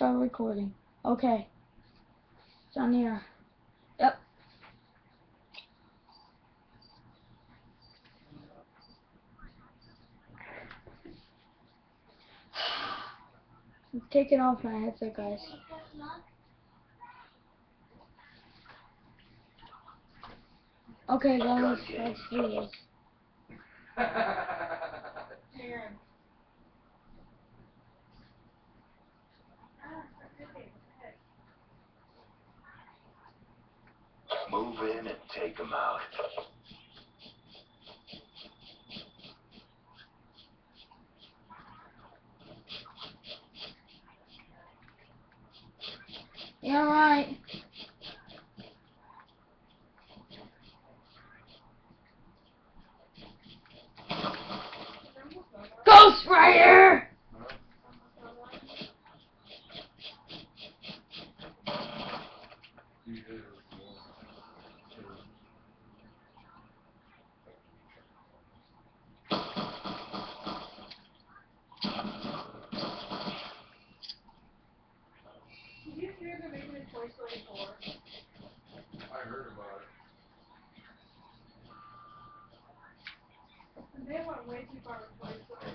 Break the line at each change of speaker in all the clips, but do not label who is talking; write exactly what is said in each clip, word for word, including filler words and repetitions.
Start recording. Okay. It's on here. Yep. I'm taking off my headset, guys. Okay, guys, let's do this.
Move in and take them out.
Yeah, right. Ghost Rider!
Did you hear they're making a Toy Story four?
I heard about it.
They went way too far with Toy Story.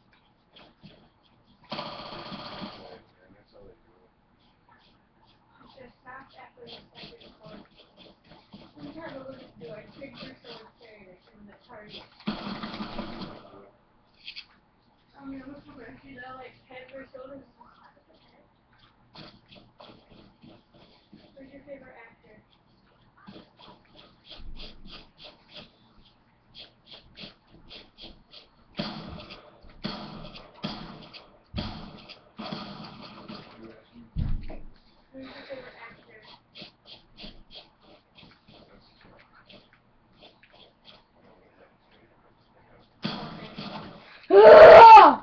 Man, that's how they do it.
It's just snapped after the second part. We had to look at do like pictures so it's scary in the target. I mean, I'm looking for, you know, like head or shoulders. Who's your favorite actor? Who's your favorite actor?
Ah!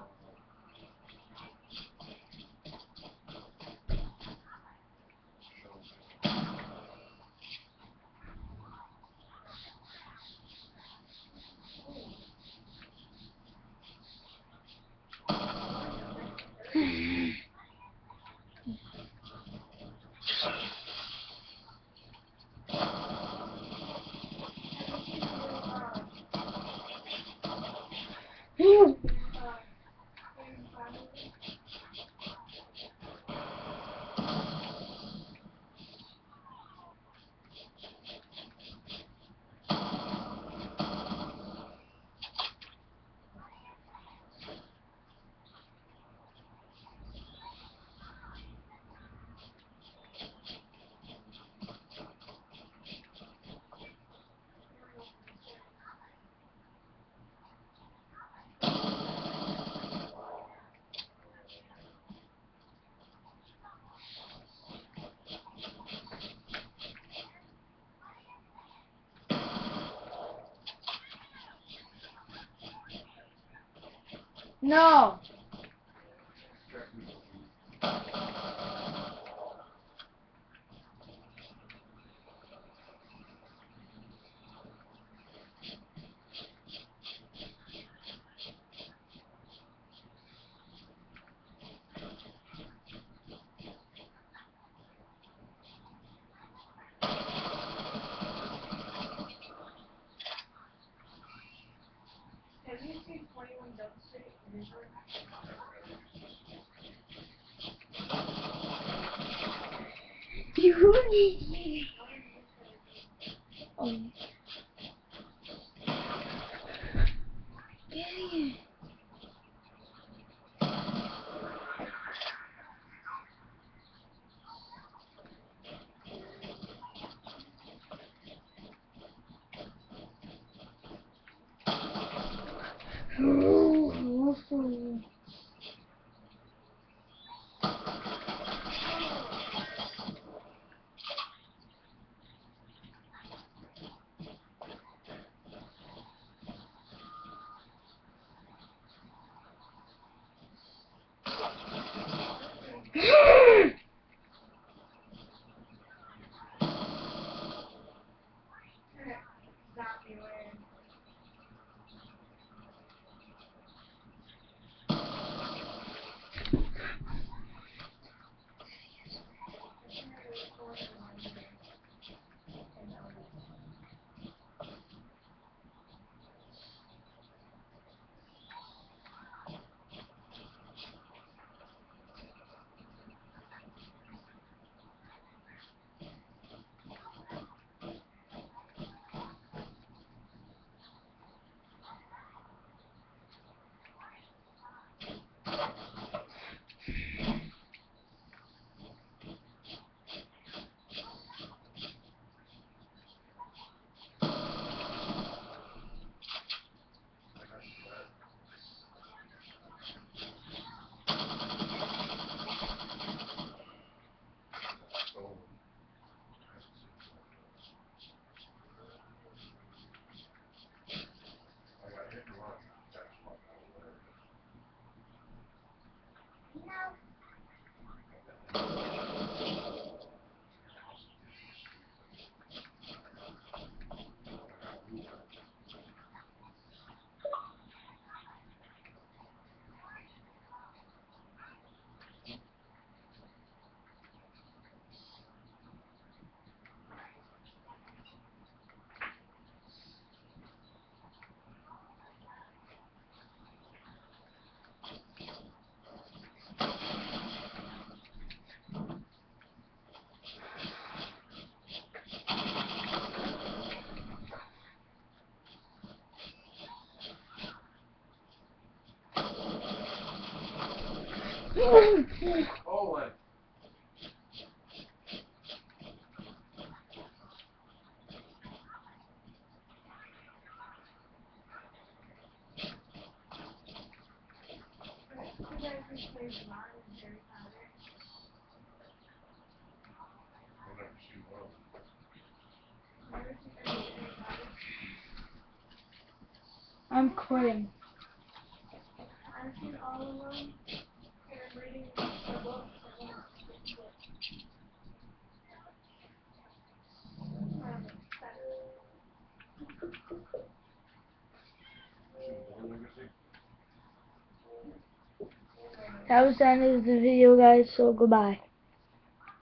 Ew. No.
Have you seen twenty-one Jump Street?
You need. Oh. Idiot. Oh.
Zombie land.
Colin.
You guys just played Vermont and Harry Potter.
I'll never see one.
Never seen any Harry Potter.
I'm quitting.
I've seen all of them, and I'm reading the book. I want to get the book. Um,
That was the end of the video, guys, so goodbye.